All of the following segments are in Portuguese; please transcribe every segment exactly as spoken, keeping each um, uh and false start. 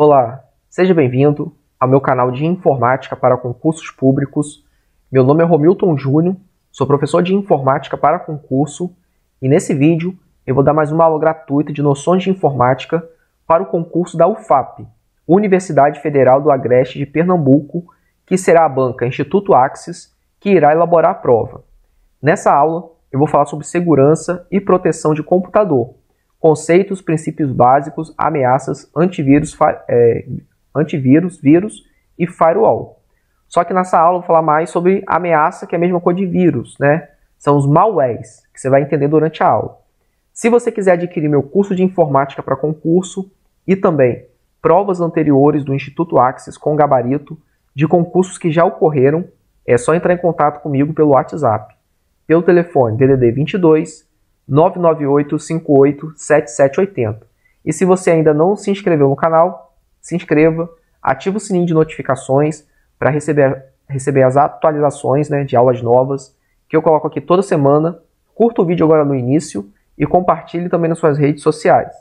Olá, seja bem-vindo ao meu canal de Informática para Concursos Públicos. Meu nome é Romilton Júnior, sou professor de Informática para Concurso e nesse vídeo eu vou dar mais uma aula gratuita de noções de informática para o concurso da U F A P, Universidade Federal do Agreste de Pernambuco, que será a banca Instituto Axis que irá elaborar a prova. Nessa aula eu vou falar sobre segurança e proteção de computador, conceitos, princípios básicos, ameaças, antivírus, é, antivírus, vírus e firewall. Só que nessa aula eu vou falar mais sobre ameaça, que é a mesma coisa de vírus, né? São os malwares, que você vai entender durante a aula. Se você quiser adquirir meu curso de informática para concurso e também provas anteriores do Instituto Axis com gabarito de concursos que já ocorreram, é só entrar em contato comigo pelo WhatsApp, pelo telefone D D D vinte e dois, nove nove oito, cinco oito, sete sete oito zero. E se você ainda não se inscreveu no canal, se inscreva, ative o sininho de notificações para receber, receber as atualizações, né, de aulas novas que eu coloco aqui toda semana. Curta o vídeo agora no início e compartilhe também nas suas redes sociais.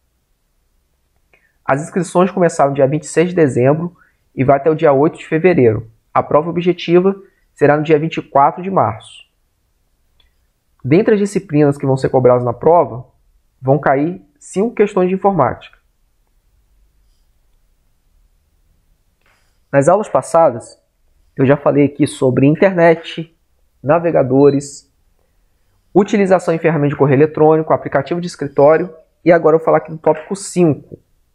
As inscrições começaram dia vinte e seis de dezembro e vai até o dia oito de fevereiro. A prova objetiva será no dia vinte e quatro de março. Dentre as disciplinas que vão ser cobradas na prova, vão cair cinco questões de informática. Nas aulas passadas, eu já falei aqui sobre internet, navegadores, utilização em ferramenta de correio eletrônico, aplicativo de escritório, e agora eu vou falar aqui do tópico cinco,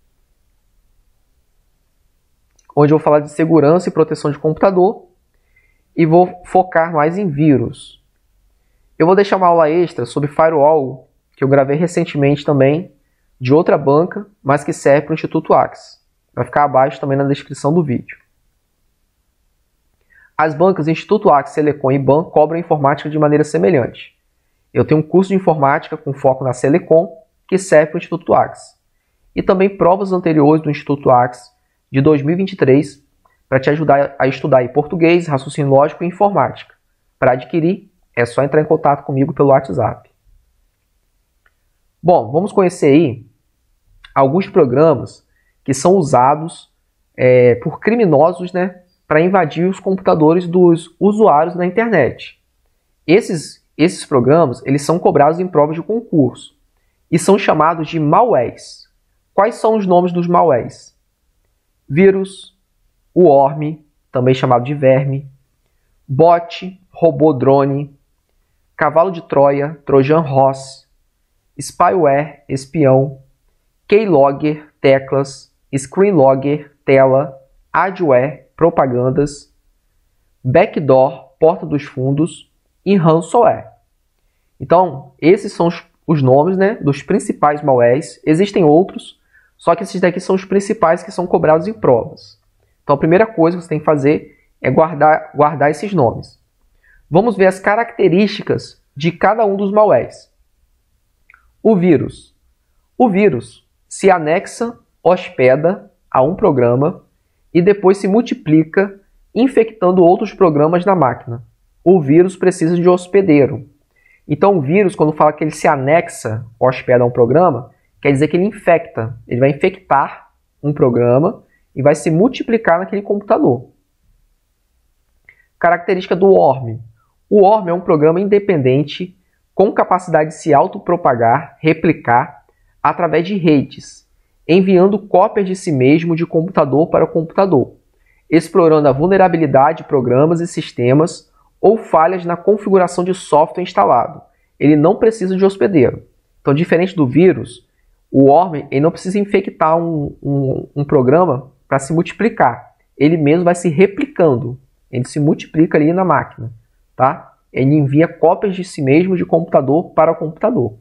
onde eu vou falar de segurança e proteção de computador, e vou focar mais em vírus. Eu vou deixar uma aula extra sobre firewall, que eu gravei recentemente também, de outra banca, mas que serve para o Instituto Axis. Vai ficar abaixo também na descrição do vídeo. As bancas Instituto Axis, Selecom e Ban cobram informática de maneira semelhante. Eu tenho um curso de informática com foco na Selecom, que serve para o Instituto Axis. E também provas anteriores do Instituto Axis de dois mil e vinte e três, para te ajudar a estudar em português, raciocínio lógico e informática. Para adquirir, é só entrar em contato comigo pelo WhatsApp. Bom, vamos conhecer aí alguns programas que são usados é, por criminosos, né, para invadir os computadores dos usuários na internet. Esses, esses programas eles são cobrados em provas de concurso e são chamados de malwares. Quais são os nomes dos malwares? Vírus, worm, também chamado de verme, bot, robô drone, cavalo de Troia, Trojan Horse, spyware, espião, keylogger, teclas, screenlogger, tela, adware, propagandas, backdoor, porta dos fundos e ransomware. Então, esses são os, os nomes, né, dos principais malwares. Existem outros, só que esses daqui são os principais que são cobrados em provas. Então, a primeira coisa que você tem que fazer é guardar, guardar esses nomes. Vamos ver as características de cada um dos malwares. O vírus. O vírus se anexa, hospeda a um programa e depois se multiplica infectando outros programas na máquina. O vírus precisa de hospedeiro. Então o vírus, quando fala que ele se anexa, hospeda a um programa, quer dizer que ele infecta. Ele vai infectar um programa e vai se multiplicar naquele computador. Característica do worm. O worm é um programa independente com capacidade de se autopropagar, replicar, através de redes, enviando cópias de si mesmo de computador para computador, explorando a vulnerabilidade de programas e sistemas ou falhas na configuração de software instalado. Ele não precisa de hospedeiro. Então, diferente do vírus, o worm ele não precisa infectar um, um, um programa para se multiplicar. Ele mesmo vai se replicando. Ele se multiplica ali na máquina. Tá? Ele envia cópias de si mesmo de computador para computador.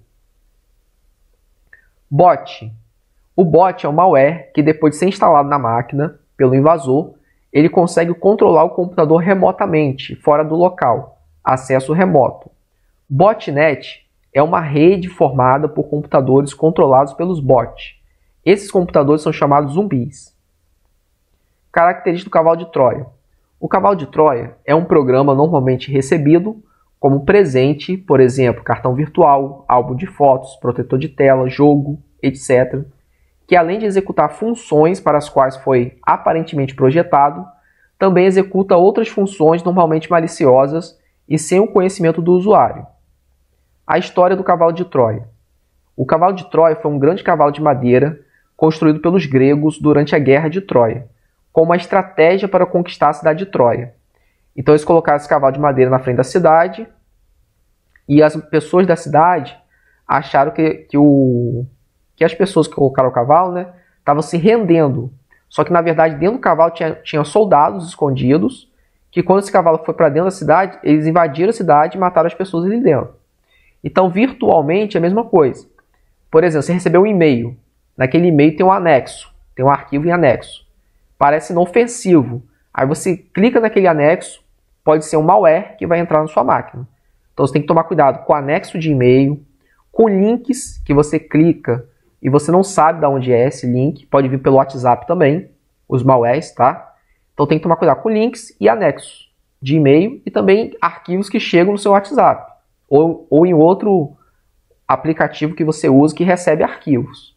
Bot. O bot é um malware que depois de ser instalado na máquina pelo invasor, ele consegue controlar o computador remotamente, fora do local, acesso remoto. Botnet é uma rede formada por computadores controlados pelos bots. Esses computadores são chamados zumbis. Característica do cavalo de Troia. O cavalo de Troia é um programa normalmente recebido como presente, por exemplo, cartão virtual, álbum de fotos, protetor de tela, jogo, etcétera. que além de executar funções para as quais foi aparentemente projetado, também executa outras funções normalmente maliciosas e sem o conhecimento do usuário. A história do cavalo de Troia. O cavalo de Troia foi um grande cavalo de madeira construído pelos gregos durante a Guerra de Troia, com uma estratégia para conquistar a cidade de Troia. Então eles colocaram esse cavalo de madeira na frente da cidade e as pessoas da cidade acharam que, que, o, que as pessoas que colocaram o cavalo, né, estavam se rendendo. Só que, na verdade, dentro do cavalo tinha, tinha soldados escondidos, que quando esse cavalo foi para dentro da cidade, eles invadiram a cidade e mataram as pessoas ali dentro. Então, virtualmente, é a mesma coisa. Por exemplo, você recebeu um e-mail. Naquele e-mail tem um anexo, tem um arquivo em anexo. Parece inofensivo. Aí você clica naquele anexo, pode ser um malware que vai entrar na sua máquina. Então, você tem que tomar cuidado com o anexo de e-mail, com links que você clica e você não sabe de onde é esse link, pode vir pelo WhatsApp também, os malwares, tá? Então tem que tomar cuidado com links e anexos de e-mail e também arquivos que chegam no seu WhatsApp ou, ou em outro aplicativo que você usa que recebe arquivos.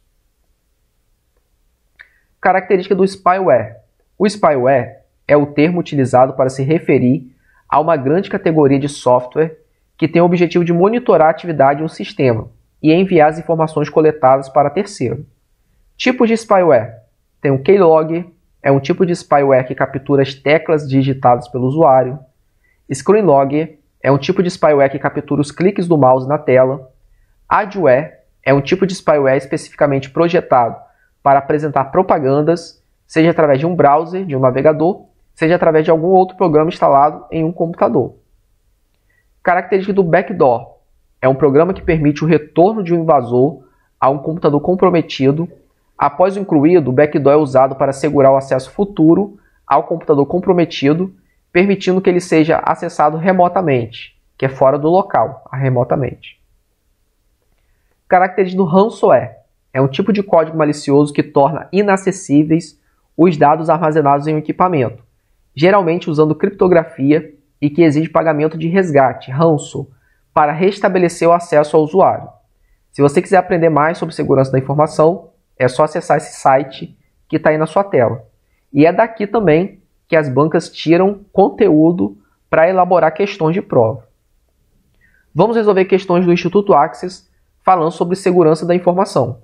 Característica do spyware. O spyware é o termo utilizado para se referir a uma grande categoria de software que tem o objetivo de monitorar a atividade de um sistema e enviar as informações coletadas para terceiro. Tipos de spyware. Tem o keylogger, é um tipo de spyware que captura as teclas digitadas pelo usuário. Screenlogger é um tipo de spyware que captura os cliques do mouse na tela. Adware é um tipo de spyware especificamente projetado para apresentar propagandas, seja através de um browser, de um navegador, seja através de algum outro programa instalado em um computador. Característica do backdoor. É um programa que permite o retorno de um invasor a um computador comprometido. Após o incluído, o backdoor é usado para assegurar o acesso futuro ao computador comprometido, permitindo que ele seja acessado remotamente, que é fora do local, remotamente. Característica do ransomware. É um tipo de código malicioso que torna inacessíveis os dados armazenados em um equipamento, geralmente usando criptografia e que exige pagamento de resgate, ransom, para restabelecer o acesso ao usuário. Se você quiser aprender mais sobre segurança da informação, é só acessar esse site que está aí na sua tela. E é daqui também que as bancas tiram conteúdo para elaborar questões de prova. Vamos resolver questões do Instituto Access falando sobre segurança da informação.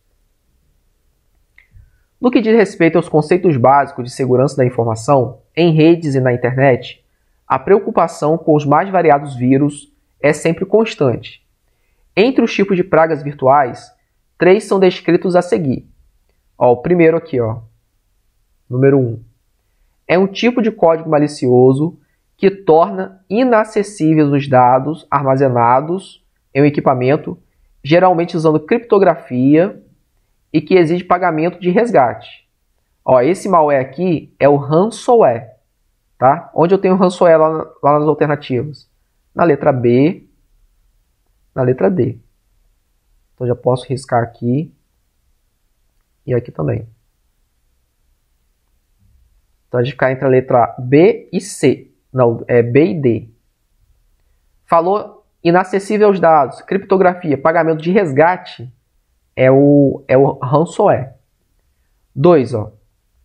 No que diz respeito aos conceitos básicos de segurança da informação, em redes e na internet, a preocupação com os mais variados vírus é sempre constante. Entre os tipos de pragas virtuais, três são descritos a seguir. Ó, o primeiro aqui, ó, número um. É um tipo de código malicioso que torna inacessíveis os dados armazenados em um equipamento, geralmente usando criptografia e que exige pagamento de resgate. Ó, esse malware aqui é o ransomware. Tá? Onde eu tenho ransomware lá, lá nas alternativas? Na letra B, na letra D. Então já posso riscar aqui e aqui também. Então a gente ficar entre a letra B e C. Não, é B e D. Falou inacessível aos dados, criptografia, pagamento de resgate, é o, é o ransomware. dois. Ó.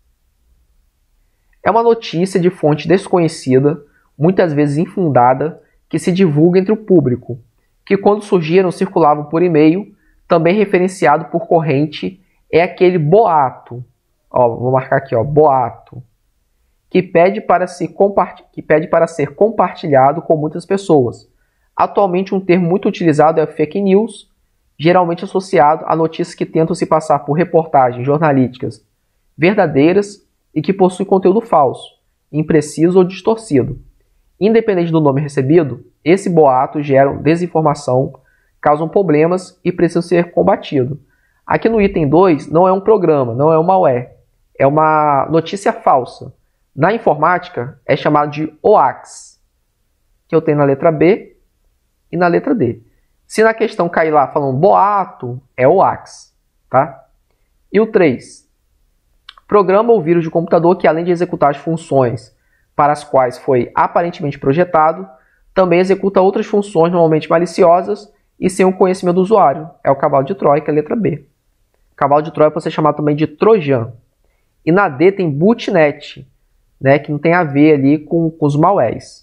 É uma notícia de fonte desconhecida, muitas vezes infundada, que se divulga entre o público, que quando surgiram circulavam por e-mail, também referenciado por corrente, é aquele boato, ó, vou marcar aqui, ó, boato, que pede, para se compart... que pede para ser compartilhado com muitas pessoas. Atualmente um termo muito utilizado é fake news, geralmente associado a notícias que tentam se passar por reportagens jornalísticas verdadeiras e que possuem conteúdo falso, impreciso ou distorcido. Independente do nome recebido, esse boato gera desinformação, causam problemas e precisam ser combatidos. Aqui no item dois não é um programa, não é um malware, é uma notícia falsa. Na informática é chamado de hoax, que eu tenho na letra B e na letra D. Se na questão cair lá falando boato, é hoax, tá? E o três. Programa ou vírus de computador que, além de executar as funções para as quais foi aparentemente projetado, também executa outras funções normalmente maliciosas e sem o conhecimento do usuário. É o cavalo de Troia, que é a letra B. Cavalo de Troia pode ser chamado também de Trojan. E na D tem botnet, né, que não tem a ver ali com, com os malwares.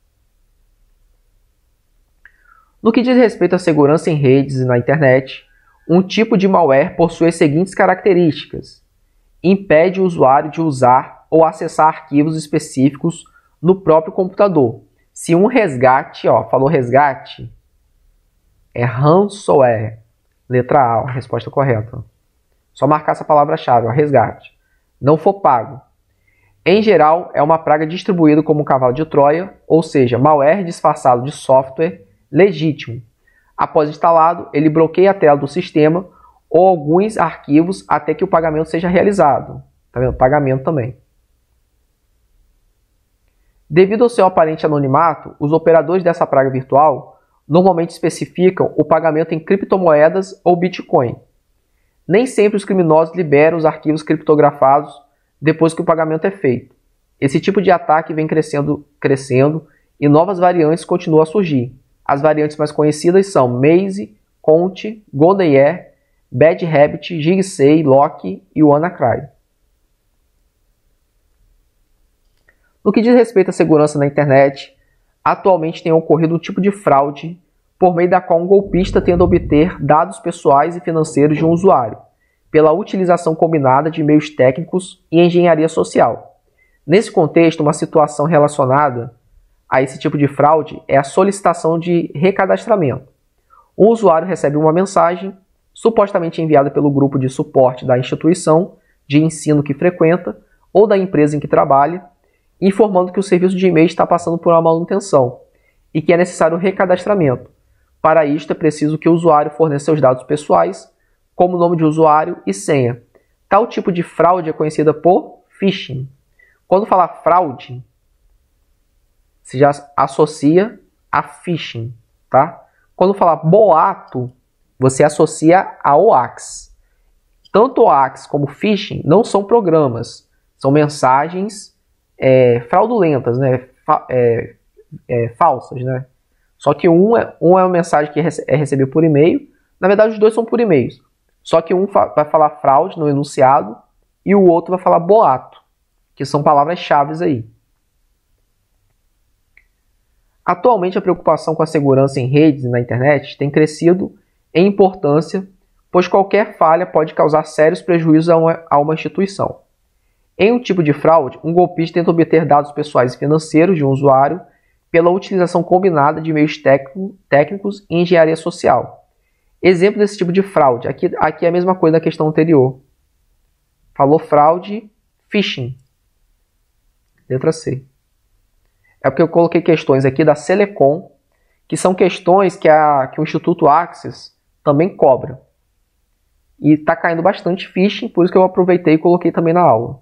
No que diz respeito à segurança em redes e na internet, um tipo de malware possui as seguintes características. Impede o usuário de usar ou acessar arquivos específicos no próprio computador. Se um resgate, ó, falou resgate, é ransomware. Letra A, a resposta correta. Só marcar essa palavra-chave, ó, resgate. Não for pago. Em geral, é uma praga distribuída como um cavalo de Troia, ou seja, malware disfarçado de software legítimo. Após instalado, ele bloqueia a tela do sistema ou alguns arquivos até que o pagamento seja realizado. Tá vendo? Pagamento também. Devido ao seu aparente anonimato, os operadores dessa praga virtual normalmente especificam o pagamento em criptomoedas ou Bitcoin. Nem sempre os criminosos liberam os arquivos criptografados depois que o pagamento é feito. Esse tipo de ataque vem crescendo, crescendo e novas variantes continuam a surgir. As variantes mais conhecidas são Maze, Conte, Golden Air, Bad Habit, Jigsaw, Lock e WannaCry. No que diz respeito à segurança na internet, atualmente tem ocorrido um tipo de fraude por meio da qual um golpista tenta obter dados pessoais e financeiros de um usuário, pela utilização combinada de meios técnicos e engenharia social. Nesse contexto, uma situação relacionada a esse tipo de fraude é a solicitação de recadastramento. O usuário recebe uma mensagem, supostamente enviada pelo grupo de suporte da instituição de ensino que frequenta ou da empresa em que trabalha, informando que o serviço de e-mail está passando por uma manutenção e que é necessário o recadastramento. Para isto, é preciso que o usuário forneça seus dados pessoais, como nome de usuário e senha. Tal tipo de fraude é conhecida por phishing. Quando falar fraude, se já associa a phishing, tá? Quando falar boato, você associa a hoax. Tanto hoax como phishing não são programas, são mensagens é, fraudulentas, né? Fa é, é, falsas, né? Só que um é, um é uma mensagem que é recebida por e-mail. Na verdade, os dois são por e-mail. Só que um fa vai falar fraude no enunciado e o outro vai falar boato, que são palavras-chave aí. Atualmente, a preocupação com a segurança em redes e na internet tem crescido em importância, pois qualquer falha pode causar sérios prejuízos a uma, a uma instituição. Em um tipo de fraude, um golpista tenta obter dados pessoais e financeiros de um usuário pela utilização combinada de meios técnicos e engenharia social. Exemplo desse tipo de fraude. Aqui, aqui é a mesma coisa da questão anterior. Falou fraude, phishing. Letra C. É porque eu coloquei questões aqui da Selecom, que são questões que, a, que o Instituto Axis também cobra. E está caindo bastante phishing, por isso que eu aproveitei e coloquei também na aula.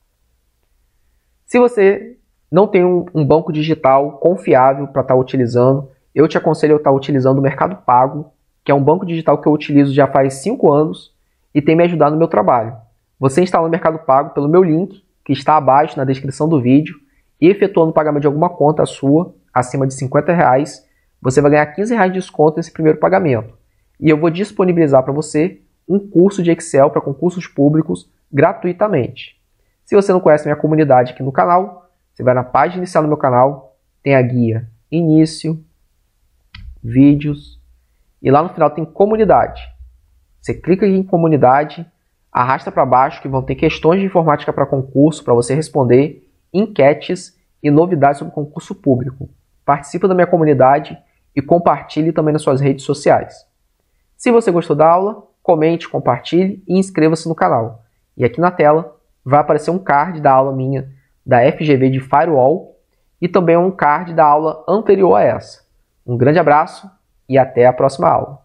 Se você não tem um, um banco digital confiável para estar tá utilizando, eu te aconselho a estar tá utilizando o Mercado Pago, que é um banco digital que eu utilizo já faz cinco anos e tem me ajudado no meu trabalho. Você instala o Mercado Pago pelo meu link, que está abaixo na descrição do vídeo, e efetuando o pagamento de alguma conta sua, acima de cinquenta reais, você vai ganhar quinze reais de desconto nesse primeiro pagamento. E eu vou disponibilizar para você um curso de Excel para concursos públicos gratuitamente. Se você não conhece minha comunidade aqui no canal, você vai na página inicial do meu canal, tem a guia Início, Vídeos, e lá no final tem Comunidade. Você clica em Comunidade, arrasta para baixo que vão ter questões de informática para concurso para você responder, enquetes e novidades sobre concurso público. Participe da minha comunidade e compartilhe também nas suas redes sociais. Se você gostou da aula, comente, compartilhe e inscreva-se no canal. E aqui na tela vai aparecer um card da aula minha da F G V de Firewall e também um card da aula anterior a essa. Um grande abraço e até a próxima aula.